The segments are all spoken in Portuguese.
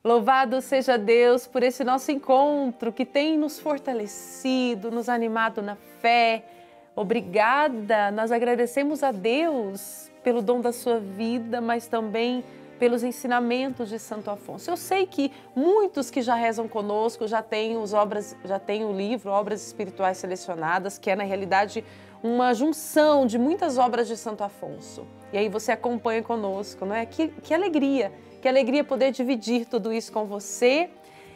Louvado seja Deus por esse nosso encontro que tem nos fortalecido, nos animado na fé. Obrigada, nós agradecemos a Deus pelo dom da sua vida, mas também pelos ensinamentos de Santo Afonso. Eu sei que muitos que já rezam conosco já têm o livro Obras Espirituais Selecionadas, que é na realidade uma junção de muitas obras de Santo Afonso. E aí você acompanha conosco, não é? Que alegria poder dividir tudo isso com você.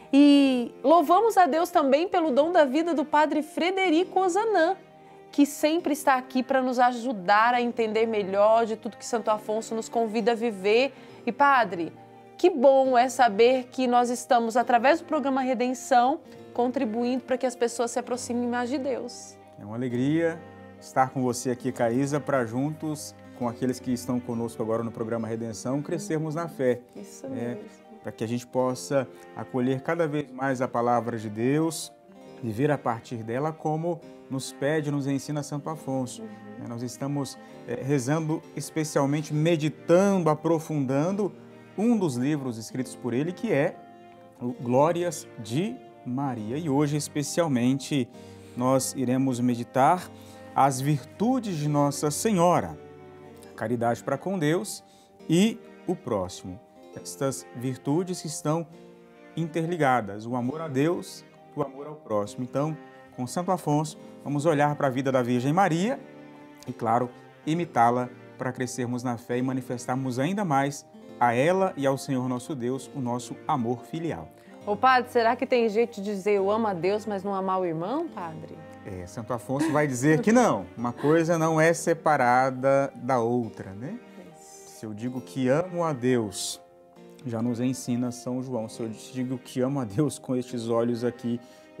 E louvamos a Deus também pelo dom da vida do Padre Frederico Ozanam, que sempre está aqui para nos ajudar a entender melhor de tudo que Santo Afonso nos convida a viver. E Padre, que bom é saber que nós estamos, através do programa Redenção, contribuindo para que as pessoas se aproximem mais de Deus. É uma alegria estar com você aqui, Caísa, para juntos, com aqueles que estão conosco agora no programa Redenção, crescermos na fé. Isso mesmo. Para que a gente possa acolher cada vez mais a palavra de Deus, viver a partir dela como nos pede, nos ensina Santo Afonso. Nós estamos rezando, especialmente meditando, aprofundando um dos livros escritos por ele, que é o Glórias de Maria. E hoje, especialmente, nós iremos meditar as virtudes de Nossa Senhora, a caridade para com Deus e o próximo. Estas virtudes que estão interligadas, o amor a Deus, o amor ao próximo. Então, com Santo Afonso, vamos olhar para a vida da Virgem Maria e, claro, imitá-la para crescermos na fé e manifestarmos ainda mais a ela e ao Senhor nosso Deus o nosso amor filial. Ô Padre, será que tem jeito de dizer eu amo a Deus, mas não amar o irmão, Padre? Santo Afonso vai dizer que não, uma coisa não é separada da outra, né? Se eu digo que amo a Deus, já nos ensina São João, se eu digo que amo a Deus com estes olhos aqui,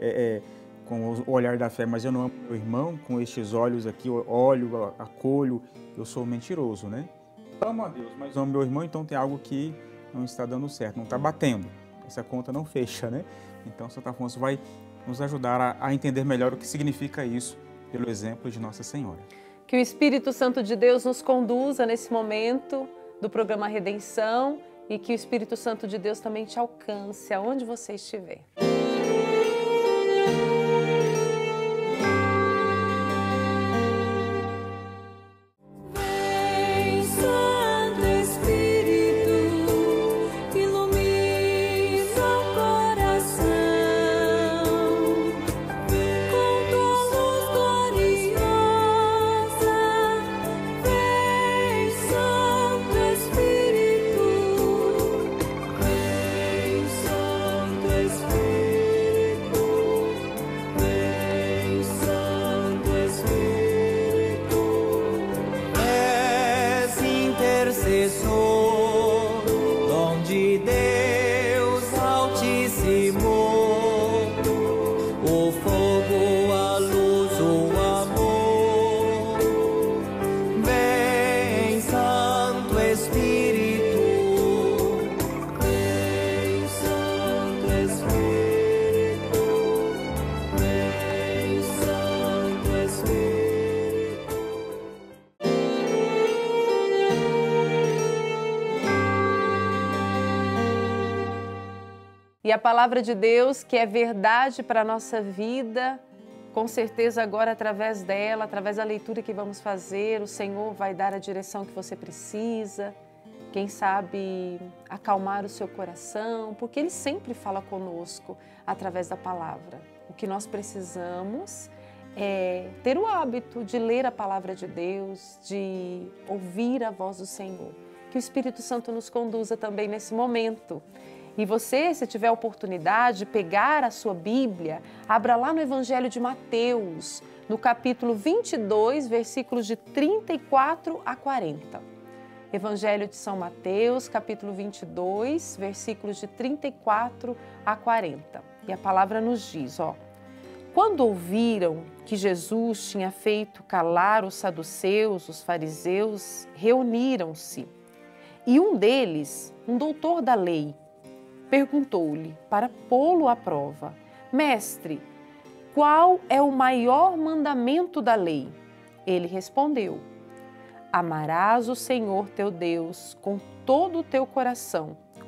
com o olhar da fé, mas eu não amo meu irmão com estes olhos aqui, eu olho, acolho, eu sou mentiroso, né? Amo a Deus, mas amo meu irmão, então tem algo que não está dando certo, não está batendo, essa conta não fecha, né? Então Santo Afonso vai nos ajudar a entender melhor o que significa isso, pelo exemplo de Nossa Senhora. Que o Espírito Santo de Deus nos conduza nesse momento do programa Redenção e que o Espírito Santo de Deus também te alcance aonde você estiver. E a palavra de Deus, que é verdade para a nossa vida, com certeza agora através dela, através da leitura que vamos fazer, o Senhor vai dar a direção que você precisa, quem sabe acalmar o seu coração, porque Ele sempre fala conosco através da palavra. O que nós precisamos é ter o hábito de ler a palavra de Deus, de ouvir a voz do Senhor. Que o Espírito Santo nos conduza também nesse momento. E você, se tiver a oportunidade de pegar a sua Bíblia, abra lá no Evangelho de Mateus, no capítulo 22, versículos de 34 a 40. Evangelho de São Mateus, capítulo 22, versículos de 34 a 40. E a palavra nos diz, quando ouviram que Jesus tinha feito calar os saduceus, os fariseus, reuniram-se. E um deles, um doutor da lei, perguntou-lhe para pô-lo à prova: Mestre, qual é o maior mandamento da lei? Ele respondeu: Amarás o Senhor teu Deus com todo o teu coração,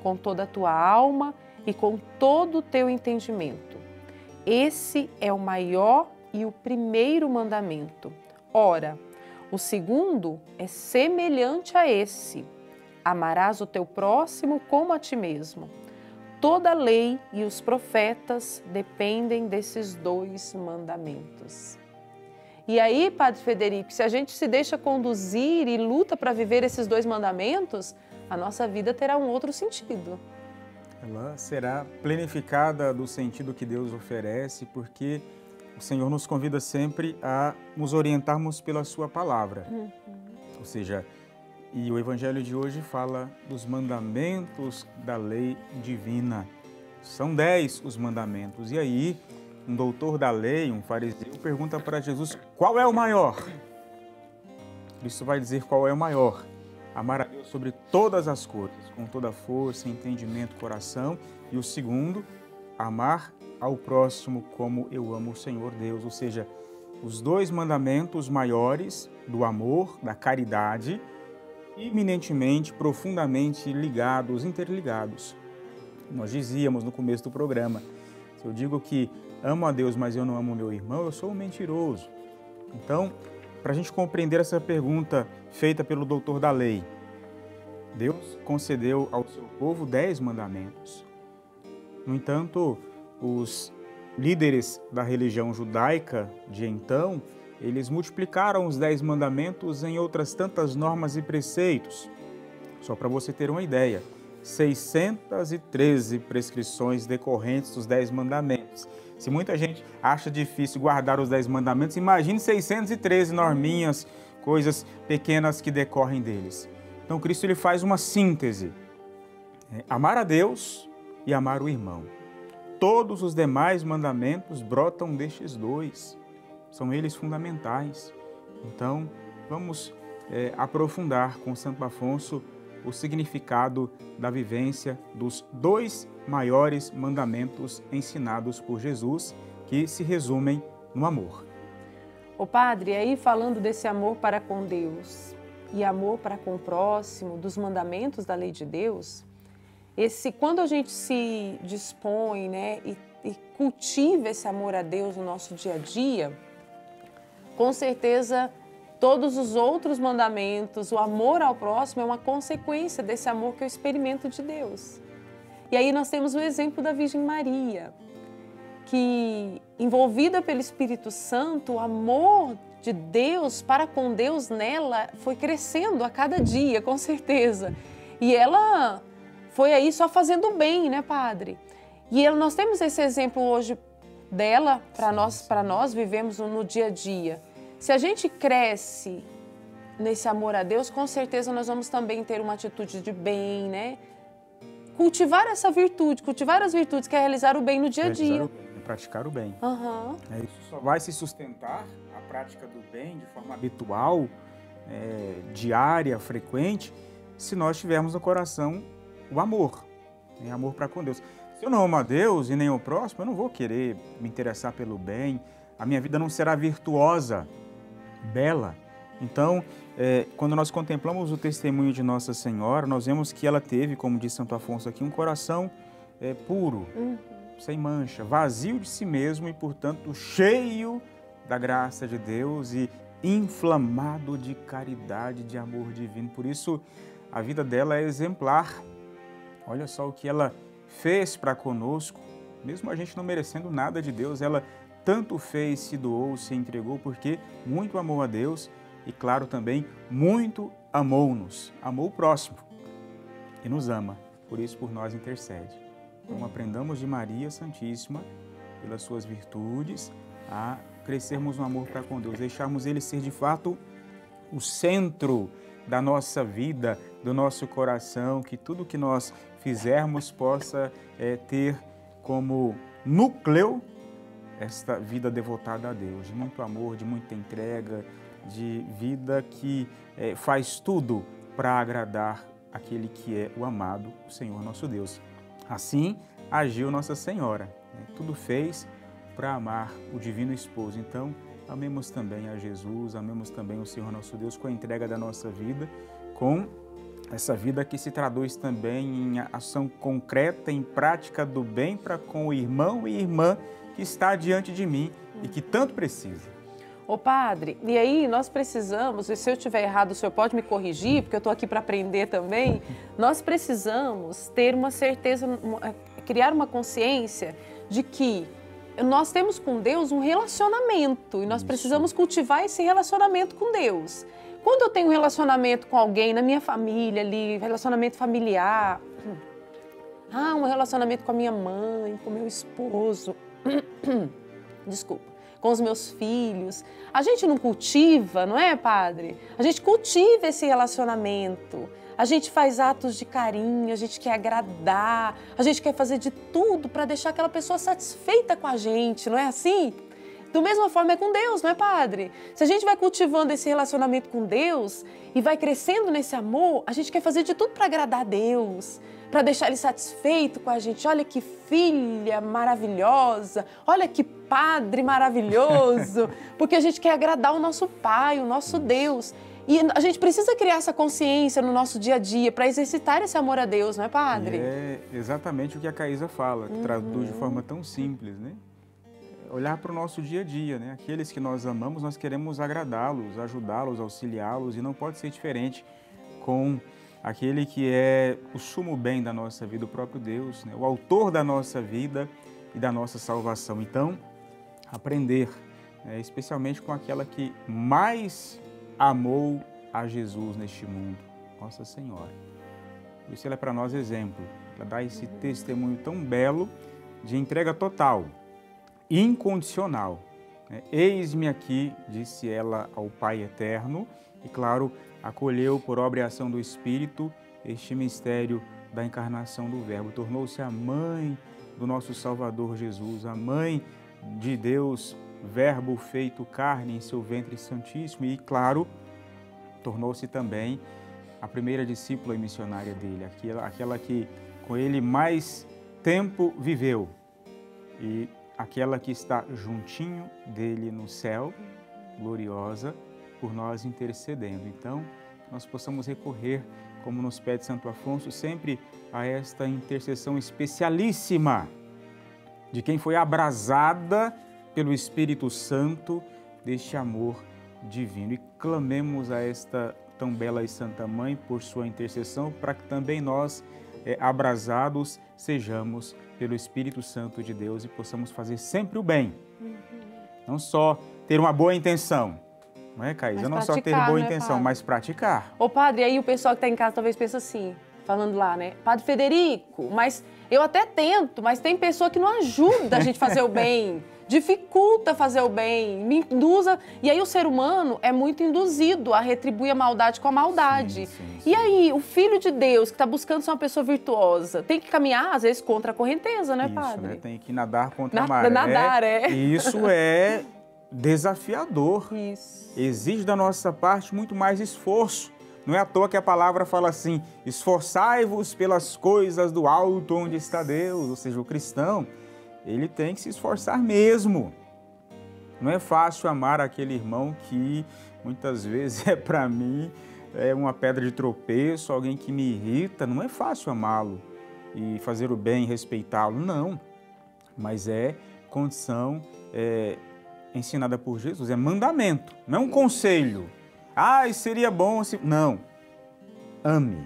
com toda a tua alma e com todo o teu entendimento. Esse é o maior e o primeiro mandamento. Ora, o segundo é semelhante a esse: amarás o teu próximo como a ti mesmo. Toda a lei e os profetas dependem desses dois mandamentos. E aí, Padre Federico, se a gente se deixa conduzir e luta para viver esses dois mandamentos, a nossa vida terá um outro sentido. Ela será planificada do sentido que Deus oferece, porque o Senhor nos convida sempre a nos orientarmos pela sua palavra. Ou seja, e o Evangelho de hoje fala dos mandamentos da lei divina. São 10 os mandamentos. E aí, um doutor da lei, um fariseu, pergunta para Jesus qual é o maior. Cristo vai dizer qual é o maior. Amar a Deus sobre todas as coisas, com toda a força, entendimento, coração. E o segundo, amar ao próximo como eu amo o Senhor Deus. Ou seja, os dois mandamentos maiores do amor, da caridade, eminentemente, profundamente ligados, interligados. Nós dizíamos no começo do programa, se eu digo que amo a Deus, mas eu não amo o meu irmão, eu sou um mentiroso. Então, para a gente compreender essa pergunta feita pelo doutor da lei, Deus concedeu ao seu povo 10 mandamentos. No entanto, os líderes da religião judaica de então, eles multiplicaram os 10 mandamentos em outras tantas normas e preceitos. Só para você ter uma ideia, 613 prescrições decorrentes dos 10 mandamentos. Se muita gente acha difícil guardar os 10 mandamentos, imagine 613 norminhas, coisas pequenas que decorrem deles. Então Cristo ele faz uma síntese. Amar a Deus e amar o irmão. Todos os demais mandamentos brotam destes dois. São eles fundamentais. Então, vamos aprofundar com Santo Afonso o significado da vivência dos dois maiores mandamentos ensinados por Jesus, que se resumem no amor. Ô Padre, aí falando desse amor para com Deus e amor para com o próximo, dos mandamentos da lei de Deus, quando a gente se dispõe, né, e cultiva esse amor a Deus no nosso dia a dia, com certeza todos os outros mandamentos, o amor ao próximo é uma consequência desse amor que eu experimento de Deus. E aí nós temos o exemplo da Virgem Maria, que, envolvida pelo Espírito Santo, o amor de Deus para com Deus nela foi crescendo a cada dia, com certeza. E ela foi aí só fazendo bem, né, Padre? E nós temos esse exemplo hoje dela, para nós vivemos no dia a dia. Se a gente cresce nesse amor a Deus, com certeza nós vamos também ter uma atitude de bem, né? Cultivar essa virtude, cultivar as virtudes, que é realizar o bem no dia a dia. Praticar o bem. Uhum. Isso só vai se sustentar, a prática do bem, de forma habitual, diária, frequente, se nós tivermos no coração o amor, amor para com Deus. Se eu não amo a Deus e nem o próximo, eu não vou querer me interessar pelo bem, a minha vida não será virtuosa, bela. Então, quando nós contemplamos o testemunho de Nossa Senhora, nós vemos que ela teve, como diz Santo Afonso aqui, um coração puro, sem mancha, vazio de si mesmo e, portanto, cheio da graça de Deus e inflamado de caridade, de amor divino. Por isso, a vida dela é exemplar. Olha só o que ela fez para conosco, mesmo a gente não merecendo nada de Deus, ela tanto fez, se doou, se entregou, porque muito amou a Deus e, claro, também muito amou-nos, amou o próximo e nos ama, por isso por nós intercede. Então aprendamos de Maria Santíssima, pelas suas virtudes, a crescermos no amor para com Deus, deixarmos Ele ser de fato o centro da nossa vida, do nosso coração, que tudo que nós fizermos possa ter como núcleo esta vida devotada a Deus, de muito amor, de muita entrega, de vida que faz tudo para agradar aquele que é o amado, o Senhor nosso Deus. Assim agiu Nossa Senhora, tudo fez para amar o Divino Esposo. Então, amemos também a Jesus, amemos também o Senhor nosso Deus com a entrega da nossa vida, com essa vida que se traduz também em ação concreta, em prática do bem para com o irmão e irmã que está diante de mim e que tanto precisa. Ô padre, e aí nós precisamos, e se eu estiver errado o senhor pode me corrigir, porque eu estou aqui para aprender também, nós precisamos ter uma certeza, criar uma consciência de que nós temos com Deus um relacionamento e nós precisamos cultivar esse relacionamento com Deus. Quando eu tenho um relacionamento com alguém na minha família ali, relacionamento familiar, um relacionamento com a minha mãe, com meu esposo, desculpa, com os meus filhos, a gente não cultiva, não é, padre? A gente cultiva esse relacionamento, a gente faz atos de carinho, a gente quer agradar, a gente quer fazer de tudo para deixar aquela pessoa satisfeita com a gente, não é assim? Da mesma forma é com Deus, não é, padre? Se a gente vai cultivando esse relacionamento com Deus e vai crescendo nesse amor, a gente quer fazer de tudo para agradar a Deus, para deixar Ele satisfeito com a gente. Olha que filha maravilhosa, olha que padre maravilhoso, porque a gente quer agradar o nosso Pai, o nosso Deus. E a gente precisa criar essa consciência no nosso dia a dia para exercitar esse amor a Deus, não é, padre? E é exatamente o que a Caísa fala, que traduz de forma tão simples, né? Olhar para o nosso dia a dia, né? Aqueles que nós amamos, nós queremos agradá-los, ajudá-los, auxiliá-los, e não pode ser diferente com aquele que é o sumo bem da nossa vida, o próprio Deus, né? O autor da nossa vida e da nossa salvação. Então, aprender, né? Especialmente com aquela que mais amou a Jesus neste mundo, Nossa Senhora. Por isso ela é para nós exemplo, ela dá esse testemunho tão belo de entrega total, incondicional. Eis-me aqui, disse ela ao Pai Eterno, e claro, acolheu por obra e ação do Espírito este mistério da encarnação do Verbo. Tornou-se a mãe do nosso Salvador Jesus, a mãe de Deus, Verbo feito carne em seu ventre santíssimo, e claro, tornou-se também a primeira discípula e missionária dele, aquela que com ele mais tempo viveu, e aquela que está juntinho dele no céu, gloriosa, por nós intercedendo. Então, nós possamos recorrer, como nos pede Santo Afonso, sempre a esta intercessão especialíssima de quem foi abrasada pelo Espírito Santo deste amor divino. E clamemos a esta tão bela e santa Mãe por sua intercessão, para que também nós, abrasados, sejamos pelo Espírito Santo de Deus e possamos fazer sempre o bem. Não só ter uma boa intenção, não é, Caísa? Não só ter boa intenção, mas praticar. Ô padre, aí o pessoal que está em casa talvez pense assim, falando lá, né? Padre Federico, mas eu até tento, mas tem pessoa que não ajuda a gente a fazer o bem, dificulta fazer o bem, me induza. E aí o ser humano é muito induzido a retribuir a maldade com a maldade. Sim. E aí o Filho de Deus, que está buscando ser uma pessoa virtuosa, tem que caminhar, às vezes, contra a correnteza, né, padre? Né? Tem que nadar contra a maré. Nadar, E isso é desafiador. Isso. Exige da nossa parte muito mais esforço. Não é à toa que a palavra fala assim, esforçai-vos pelas coisas do alto onde está Deus. Ou seja, o cristão, ele tem que se esforçar mesmo. Não é fácil amar aquele irmão que muitas vezes para mim é uma pedra de tropeço, alguém que me irrita. Não é fácil amá-lo e fazer o bem, respeitá-lo, não. Mas é condição ensinada por Jesus, é mandamento, não é um conselho. Seria bom se... Não. Ame.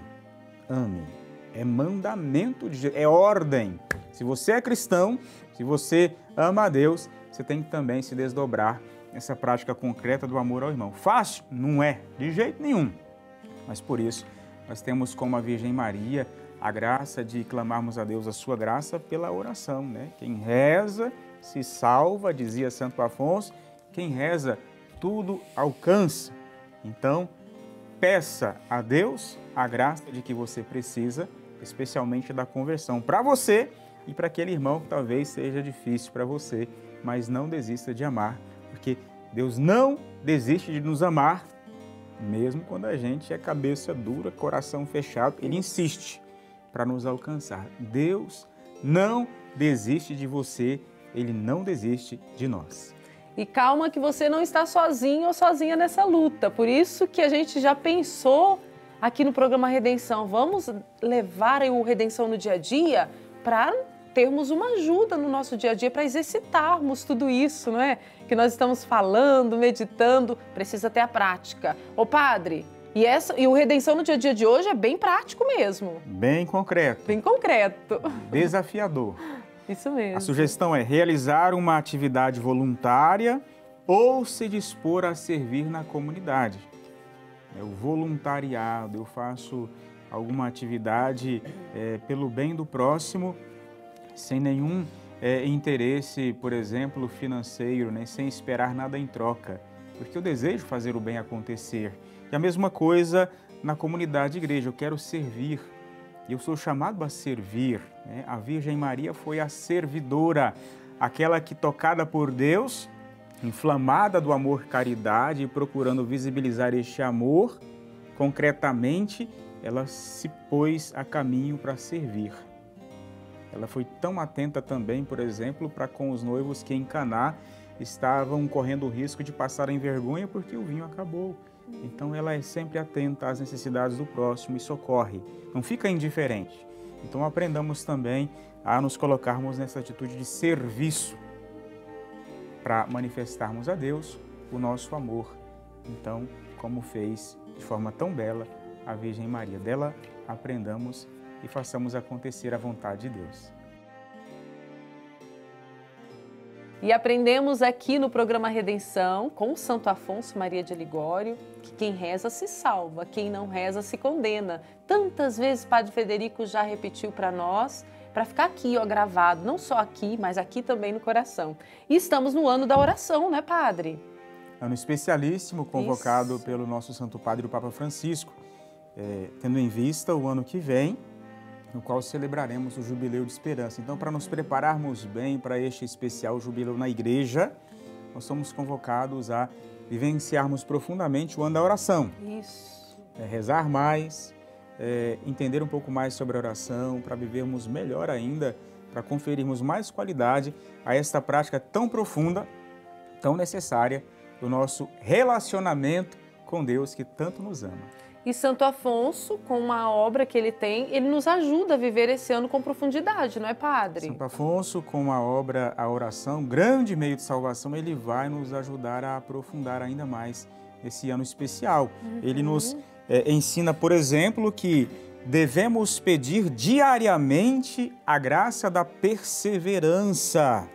É mandamento de Jesus, é ordem. Se você é cristão, se você ama a Deus, você tem que também se desdobrar nessa prática concreta do amor ao irmão. Fácil? Não é, de jeito nenhum. Mas por isso, nós temos como a Virgem Maria a graça de clamarmos a Deus a sua graça pela oração, né? Quem reza se salva, dizia Santo Afonso, quem reza tudo alcança. Então, peça a Deus a graça de que você precisa, especialmente da conversão para você e para aquele irmão que talvez seja difícil para você, mas não desista de amar, porque Deus não desiste de nos amar, mesmo quando a gente é cabeça dura, coração fechado, Ele insiste para nos alcançar. Deus não desiste de você, Ele não desiste de nós. E calma que você não está sozinho ou sozinha nessa luta. Por isso que a gente já pensou aqui no programa Redenção. Vamos levar o Redenção no dia a dia para termos uma ajuda no nosso dia a dia, para exercitarmos tudo isso, não é? Que nós estamos falando, meditando, precisa ter a prática. Ô padre, e o Redenção no dia a dia de hoje é bem prático mesmo. Bem concreto. Bem concreto. Desafiador. Isso mesmo. A sugestão é realizar uma atividade voluntária ou se dispor a servir na comunidade. É o voluntariado, eu faço alguma atividade pelo bem do próximo, sem nenhum interesse, por exemplo, financeiro, né? Sem esperar nada em troca, porque eu desejo fazer o bem acontecer. E a mesma coisa na comunidade igreja, eu quero servir, eu sou chamado a servir, né? A Virgem Maria foi a servidora, aquela que, tocada por Deus, inflamada do amor caridade e procurando visibilizar este amor, concretamente, ela se pôs a caminho para servir. Ela foi tão atenta também, por exemplo, para com os noivos que em Caná estavam correndo o risco de passarem vergonha porque o vinho acabou. Então ela é sempre atenta às necessidades do próximo e socorre, não fica indiferente. Então aprendamos também a nos colocarmos nessa atitude de serviço para manifestarmos a Deus o nosso amor. Então, como fez de forma tão bela a Virgem Maria, dela aprendamos e façamos acontecer a vontade de Deus. E aprendemos aqui no programa Redenção, com o Santo Afonso Maria de Ligório, que quem reza se salva, quem não reza se condena. Tantas vezes o Padre Federico já repetiu para nós, para ficar aqui, ó, gravado, não só aqui, mas aqui também no coração. E estamos no ano da oração, né, Padre? Ano especialíssimo, convocado pelo nosso Santo Padre, o Papa Francisco, tendo em vista o ano que vem, no qual celebraremos o Jubileu de Esperança. Então, para nos prepararmos bem para este especial Jubileu na Igreja, nós somos convocados a vivenciarmos profundamente o ano da oração. Isso. Rezar mais, entender um pouco mais sobre a oração, para vivermos melhor ainda, para conferirmos mais qualidade a esta prática tão profunda, tão necessária do nosso relacionamento com Deus que tanto nos ama. E Santo Afonso, com uma obra que ele tem, ele nos ajuda a viver esse ano com profundidade, não é, Padre? Santo Afonso, com a obra A Oração, grande meio de salvação, ele vai nos ajudar a aprofundar ainda mais esse ano especial. Ele nos ensina, por exemplo, que devemos pedir diariamente a graça da perseverança.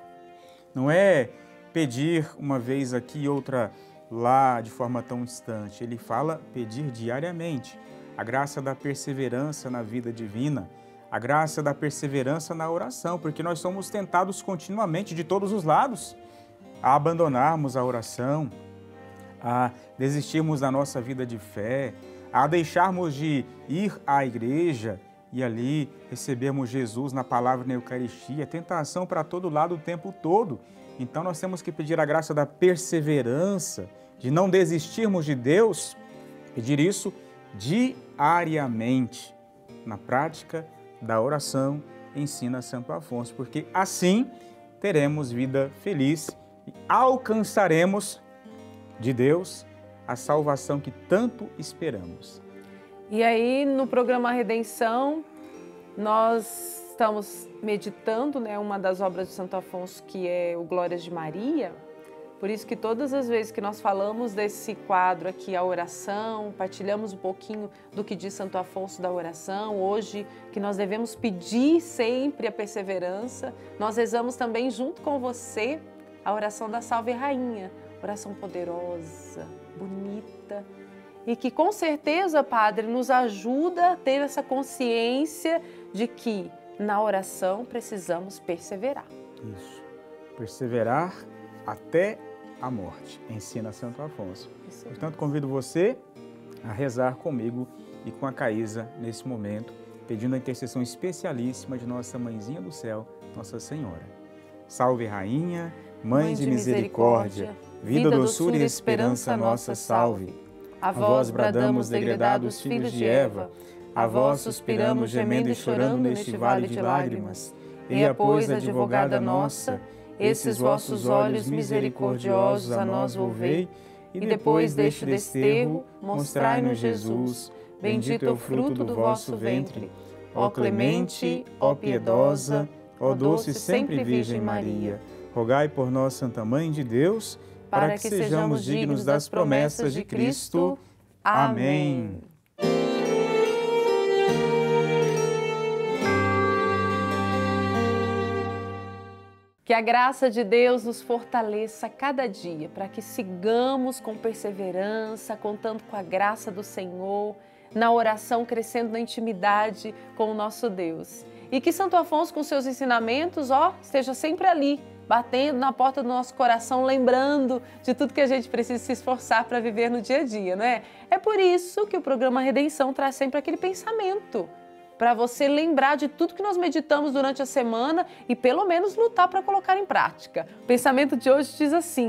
Não é pedir uma vez aqui e outra lá de forma tão distante. Ele fala pedir diariamente a graça da perseverança na vida divina, a graça da perseverança na oração, porque nós somos tentados continuamente de todos os lados a abandonarmos a oração, a desistirmos da nossa vida de fé, a deixarmos de ir à igreja e ali recebermos Jesus na palavra na Eucaristia, tentação para todo lado o tempo todo. Então nós temos que pedir a graça da perseverança, de não desistirmos de Deus, pedir isso diariamente, na prática da oração, ensina Santo Afonso, porque assim teremos vida feliz e alcançaremos de Deus a salvação que tanto esperamos. E aí, no programa Redenção, nós estamos meditando, né, uma das obras de Santo Afonso, que é o Glórias de Maria. Por isso que todas as vezes que nós falamos desse quadro aqui, a oração, partilhamos um pouquinho do que diz Santo Afonso da oração, hoje que nós devemos pedir sempre a perseverança, nós rezamos também junto com você a oração da Salve Rainha, oração poderosa, bonita, e que com certeza, Padre, nos ajuda a ter essa consciência de que na oração precisamos perseverar. Isso, perseverar até a morte, ensina Santo Afonso. Portanto, convido você a rezar comigo e com a Caísa nesse momento, pedindo a intercessão especialíssima de nossa Mãezinha do Céu, Nossa Senhora. Salve Rainha, Mãe de misericórdia, vida, doçura e esperança nossa, salve. A vós bradamos, degredados filhos de Eva, a vós suspiramos, gemendo e chorando neste vale de lágrimas. Eia, pois, advogada nossa, esses vossos olhos misericordiosos a nós volvei, e depois deste desterro, mostrai-nos Jesus, Bendito é o fruto do vosso ventre. Ó clemente, ó piedosa, ó doce sempre Virgem Maria, rogai por nós, Santa Mãe de Deus, para que sejamos dignos das promessas de Cristo. Amém. Que a graça de Deus nos fortaleça cada dia, para que sigamos com perseverança, contando com a graça do Senhor, na oração, crescendo na intimidade com o nosso Deus. E que Santo Afonso, com seus ensinamentos, esteja sempre ali, batendo na porta do nosso coração, lembrando de tudo que a gente precisa se esforçar para viver no dia a dia, né? É por isso que o programa Redenção traz sempre aquele pensamento, para você lembrar de tudo que nós meditamos durante a semana e pelo menos lutar para colocar em prática. O pensamento de hoje diz assim,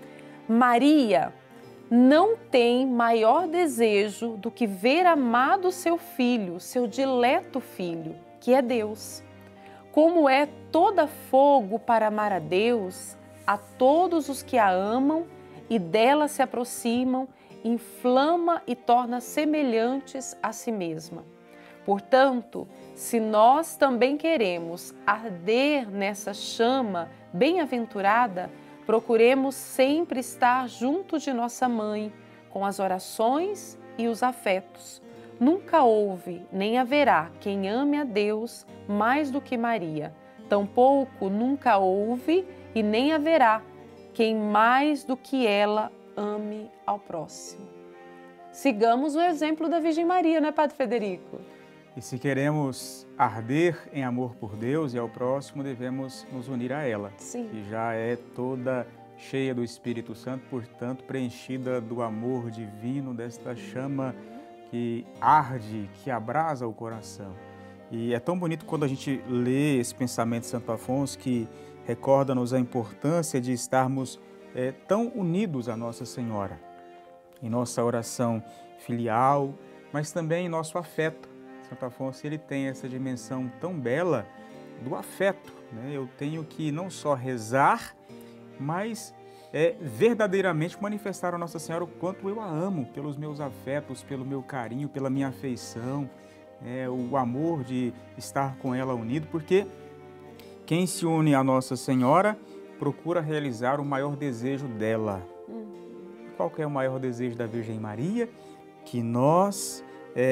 Maria não tem maior desejo do que ver amado seu filho, seu dileto filho, que é Deus. Como é toda fogo para amar a Deus, a todos os que a amam e dela se aproximam, inflama e torna semelhantes a si mesma. Portanto, se nós também queremos arder nessa chama bem-aventurada, procuremos sempre estar junto de nossa mãe, com as orações e os afetos. Nunca houve nem haverá quem ame a Deus mais do que Maria. Tampouco nunca houve e nem haverá quem mais do que ela ame ao próximo. Sigamos o exemplo da Virgem Maria, não é, Padre Federico? E se queremos arder em amor por Deus e ao próximo, devemos nos unir a ela, Sim. Que já é toda cheia do Espírito Santo, portanto, preenchida do amor divino, desta chama que arde, que abrasa o coração. E é tão bonito quando a gente lê esse pensamento de Santo Afonso, que recorda-nos a importância de estarmos tão unidos a Nossa Senhora, em nossa oração filial, mas também em nosso afeto. Santo Afonso, ele tem essa dimensão tão bela do afeto, né? Eu tenho que não só rezar, mas verdadeiramente manifestar a Nossa Senhora o quanto eu a amo, pelos meus afetos, pelo meu carinho, pela minha afeição, o amor de estar com ela unido, porque quem se une a Nossa Senhora procura realizar o maior desejo dela. Qual que é o maior desejo da Virgem Maria? Que nós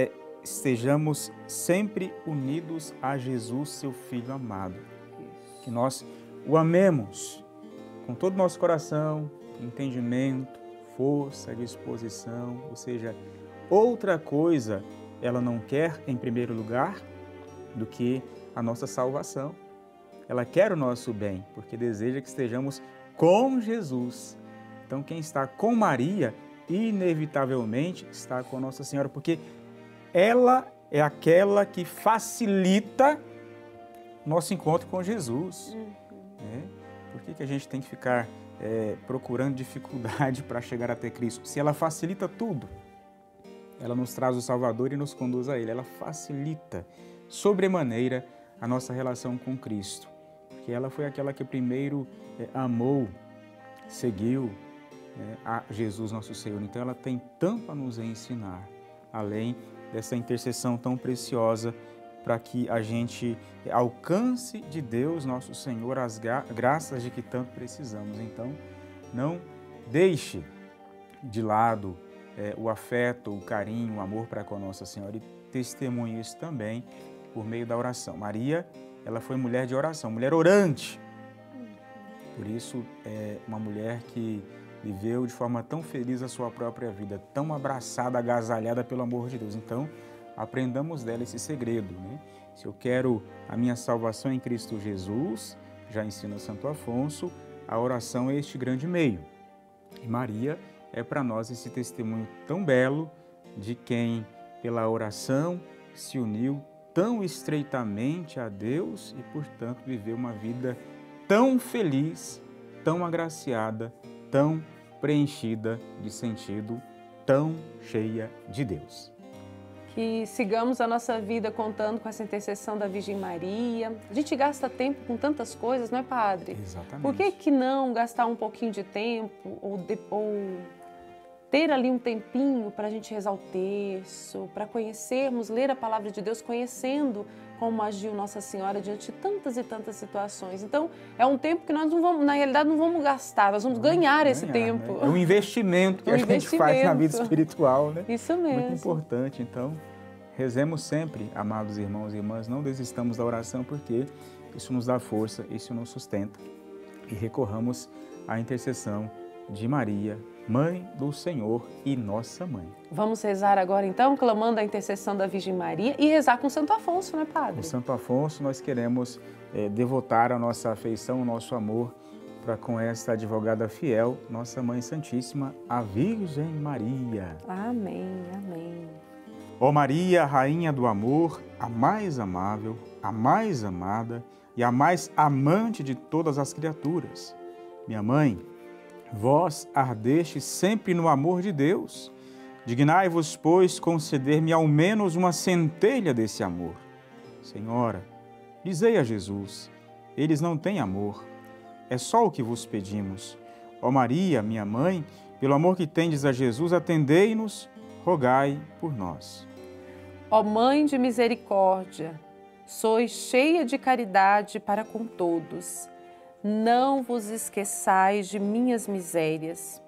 estejamos sempre unidos a Jesus, seu Filho amado. Que nós o amemos com todo o nosso coração, entendimento, força, disposição, ou seja, outra coisa ela não quer em primeiro lugar do que a nossa salvação. Ela quer o nosso bem, porque deseja que estejamos com Jesus. Então quem está com Maria, inevitavelmente está com Nossa Senhora, porque ela é aquela que facilita nosso encontro com Jesus. Por que a gente tem que ficar procurando dificuldade para chegar até Cristo? Se ela facilita tudo, ela nos traz o Salvador e nos conduz a Ele. Ela facilita sobremaneira a nossa relação com Cristo, porque ela foi aquela que primeiro amou, seguiu a Jesus nosso Senhor. Então ela tem tanto a nos ensinar, além dessa intercessão tão preciosa para que a gente alcance de Deus, nosso Senhor, as graças de que tanto precisamos. Então, não deixe de lado o afeto, o carinho, o amor para com a Nossa Senhora e testemunhe isso também por meio da oração. Maria, ela foi mulher de oração, mulher orante. Por isso, é uma mulher que viveu de forma tão feliz a sua própria vida, tão abraçada, agasalhada pelo amor de Deus. Então, aprendamos dela esse segredo, né? Se eu quero a minha salvação em Cristo Jesus, já ensina Santo Afonso, a oração é este grande meio. E Maria é para nós esse testemunho tão belo de quem, pela oração, se uniu tão estreitamente a Deus e, portanto, viveu uma vida tão feliz, tão agraciada, tão preenchida de sentido, tão cheia de Deus. Que sigamos a nossa vida contando com essa intercessão da Virgem Maria. A gente gasta tempo com tantas coisas, não é, Padre? Exatamente. Por que não gastar um pouquinho de tempo ou ter ali um tempinho para a gente rezar o terço, para conhecermos, ler a palavra de Deus, conhecendo como agiu Nossa Senhora diante de tantas e tantas situações. Então, é um tempo que nós não vamos, na realidade, não vamos gastar, nós vamos ganhar esse tempo. Né? É um investimento que a gente faz na vida espiritual, né? Isso mesmo. Muito importante. Então, rezemos sempre, amados irmãos e irmãs, não desistamos da oração, porque isso nos dá força, isso nos sustenta. E recorramos à intercessão de Maria, Mãe do Senhor e nossa Mãe. Vamos rezar agora então, clamando a intercessão da Virgem Maria e rezar com Santo Afonso, né, Padre? Com Santo Afonso nós queremos devotar a nossa afeição, o nosso amor para com esta advogada fiel, nossa Mãe Santíssima, a Virgem Maria. Amém, amém. Ó Maria, Rainha do amor, a mais amável, a mais amada e a mais amante de todas as criaturas, minha Mãe, vós ardeste sempre no amor de Deus. Dignai-vos, pois, conceder-me ao menos uma centelha desse amor. Senhora, dizei a Jesus, eles não têm amor. É só o que vos pedimos. Ó Maria, minha Mãe, pelo amor que tendes a Jesus, atendei-nos, rogai por nós. Ó Mãe de misericórdia, sois cheia de caridade para com todos. Não vos esqueçais de minhas misérias.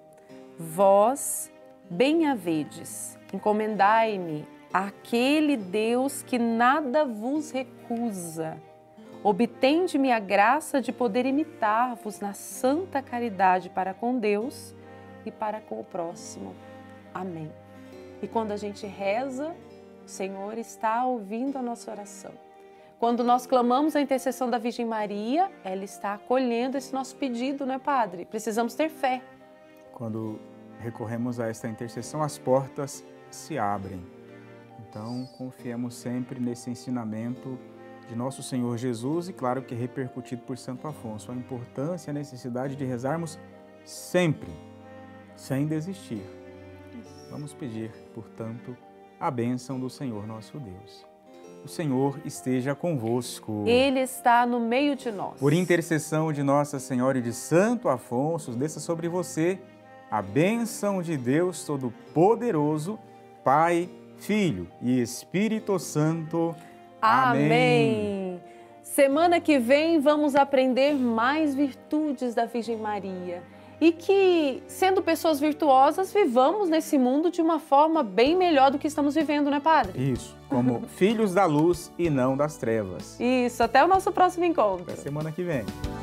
Vós, bem havedes, encomendai-me àquele Deus que nada vos recusa. Obtende-me a graça de poder imitar-vos na santa caridade para com Deus e para com o próximo. Amém. E quando a gente reza, o Senhor está ouvindo a nossa oração. Quando nós clamamos a intercessão da Virgem Maria, ela está acolhendo esse nosso pedido, não é, Padre? Precisamos ter fé. Quando recorremos a esta intercessão, as portas se abrem. Então, confiemos sempre nesse ensinamento de nosso Senhor Jesus e, claro, que é repercutido por Santo Afonso. A importância e a necessidade de rezarmos sempre, sem desistir. Vamos pedir, portanto, a bênção do Senhor nosso Deus. O Senhor esteja convosco. Ele está no meio de nós. Por intercessão de Nossa Senhora e de Santo Afonso, desça sobre você a bênção de Deus Todo-Poderoso, Pai, Filho e Espírito Santo. Amém. Semana que vem vamos aprender mais virtudes da Virgem Maria. E que, sendo pessoas virtuosas, vivamos nesse mundo de uma forma bem melhor do que estamos vivendo, né, Padre? Isso, como filhos da luz e não das trevas. Isso, até o nosso próximo encontro. Até semana que vem.